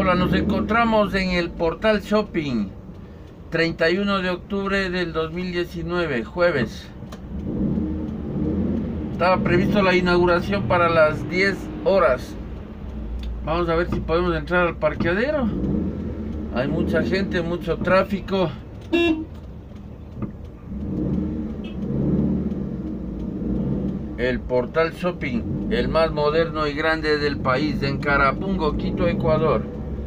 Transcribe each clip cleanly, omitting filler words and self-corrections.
Hola, nos encontramos en el Portal Shopping, 31 de octubre del 2019, jueves. Estaba previsto la inauguración para las 10 horas. Vamos a ver si podemos entrar al parqueadero. Hay mucha gente, mucho tráfico. El Portal Shopping, el más moderno y grande del país, en Carapungo, Quito, Ecuador.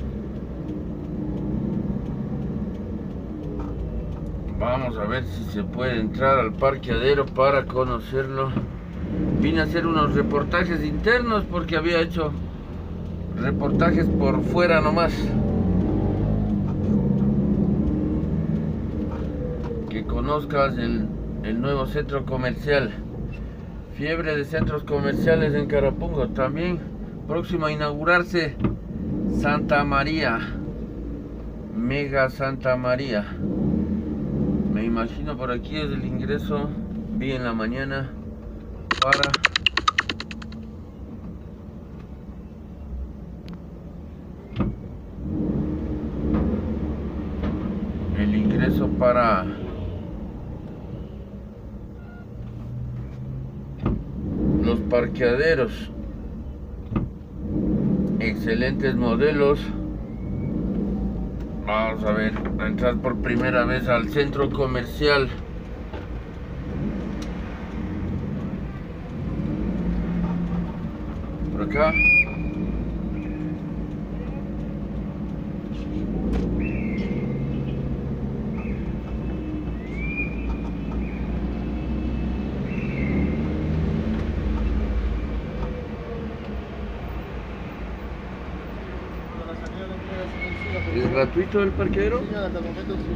Vamos a ver si se puede entrar al parqueadero para conocerlo. Vine a hacer unos reportajes internos porque había hecho reportajes por fuera nomás. Que conozcas el nuevo centro comercial. Fiebre de centros comerciales en Carapungo. También próximo a inaugurarse Santa María, Mega Santa María. Me imagino por aquí es el ingreso. Vi en la mañana para el ingreso para los parqueaderos. Excelentes modelos. Vamos a ver, a entrar por primera vez al centro comercial. Por acá. ¿Es gratuito el parqueadero? Sí, hasta el momento sí.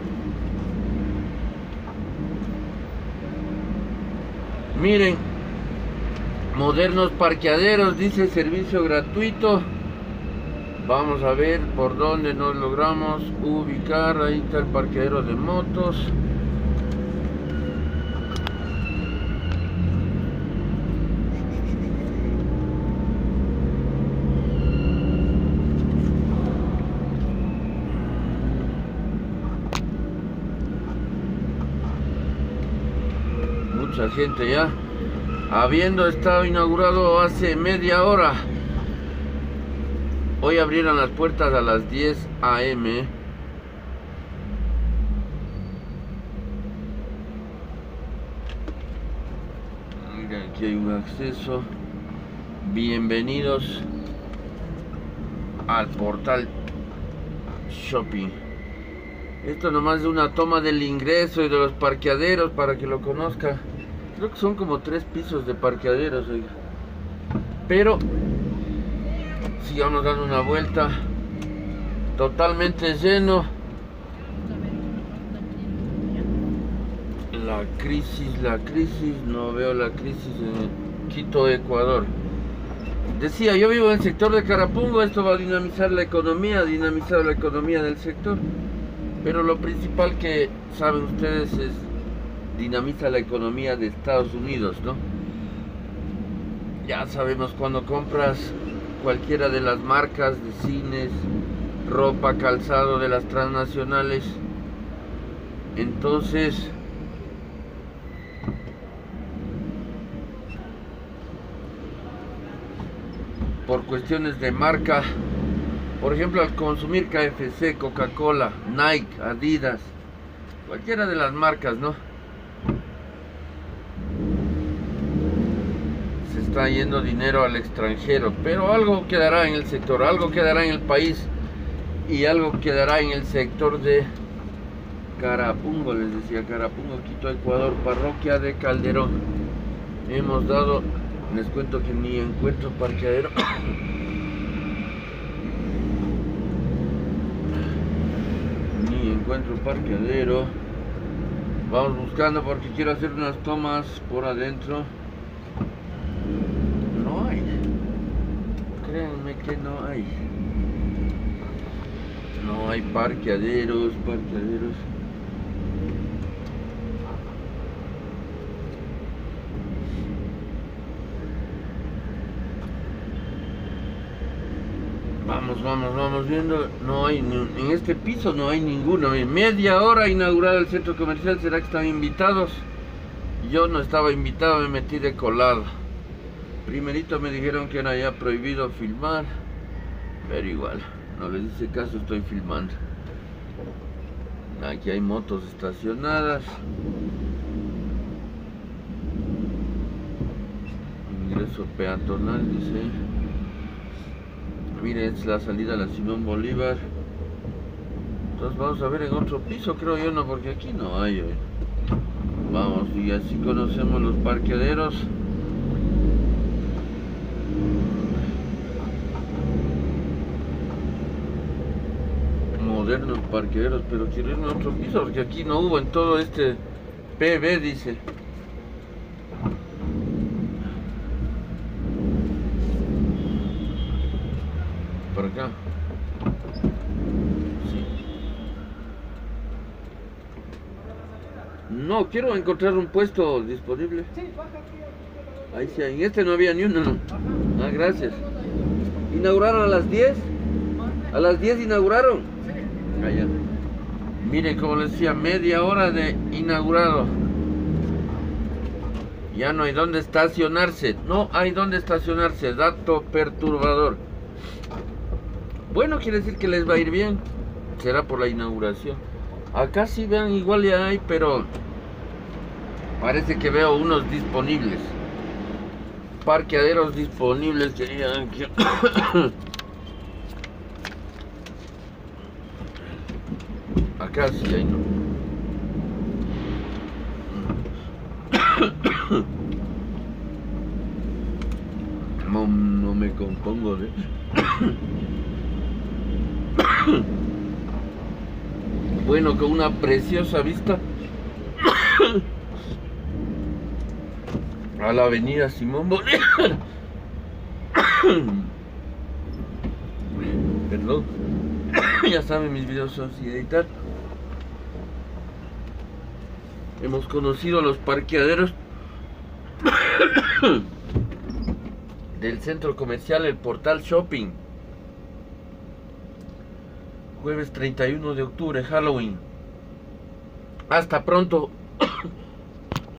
Miren, modernos parqueaderos, dice servicio gratuito. Vamos a ver por dónde nos logramos ubicar. Ahí está el parqueadero de motos. Mucha gente ya, habiendo estado inaugurado hace media hora. Hoy abrieron las puertas a las 10 AM. Mira, aquí hay un acceso. Bienvenidos al Portal Shopping. Esto nomás es una toma del ingreso y de los parqueaderos para que lo conozca. Creo que son como 3 pisos de parqueaderos, oiga. Pero sigamos dando una vuelta. Totalmente lleno. La crisis, no veo la crisis en Quito, Ecuador. Decía, yo vivo en el sector de Carapungo. Esto va a dinamizar la economía, del sector. Pero lo principal que saben ustedes es dinamiza la economía de Estados Unidos, ¿no? Ya sabemos, cuando compras cualquiera de las marcas de cines, ropa, calzado de las transnacionales, entonces por cuestiones de marca, por ejemplo, al consumir KFC, Coca-Cola, Nike, Adidas, cualquiera de las marcas, ¿no? Se está yendo dinero al extranjero, pero algo quedará en el sector, algo quedará en el país y algo quedará en el sector de Carapungo, les decía, Carapungo, Quito, Ecuador, parroquia de Calderón. Hemos dado, les cuento que ni encuentro parqueadero. Encuentro parqueadero. Vamos buscando porque quiero hacer unas tomas por adentro. No hay. Créanme que no hay. No hay parqueaderos. Vamos viendo. No hay, en este piso no hay ninguno. En media hora inaugurado el centro comercial. ¿Será que están invitados? Yo no estaba invitado, me metí de colado. Primerito me dijeron que era ya prohibido filmar, pero igual, no les hice caso, estoy filmando. Aquí hay motos estacionadas. Ingreso peatonal, dice. Miren, es la salida a la Simón Bolívar. Entonces vamos a ver en otro piso, creo yo, no, porque aquí no hay hoy. Vamos, y así conocemos los parqueaderos. Modernos parqueaderos, pero quiero irme a otro piso porque aquí no hubo en todo este PB, dice. Por acá. Sí. No, quiero encontrar un puesto disponible. Ahí sí, en este no había ni uno. Ah, gracias. ¿Inauguraron a las 10? ¿A las 10 inauguraron? Allá. Miren, como les decía, media hora de inaugurado. Ya no hay dónde estacionarse. No hay dónde estacionarse. Dato perturbador. Bueno, quiere decir que les va a ir bien. Será por la inauguración. Acá sí vean, igual ya hay, pero parece que veo unos disponibles. Parqueaderos disponibles, querían que... Acá sí hay, ¿no? No me compongo de... Bueno, con una preciosa vista a la avenida Simón Bolívar. Perdón. Ya saben, mis videos son sin editar. Hemos conocido los parqueaderos del centro comercial El Portal Shopping. Jueves 31 de octubre, Halloween. Hasta pronto.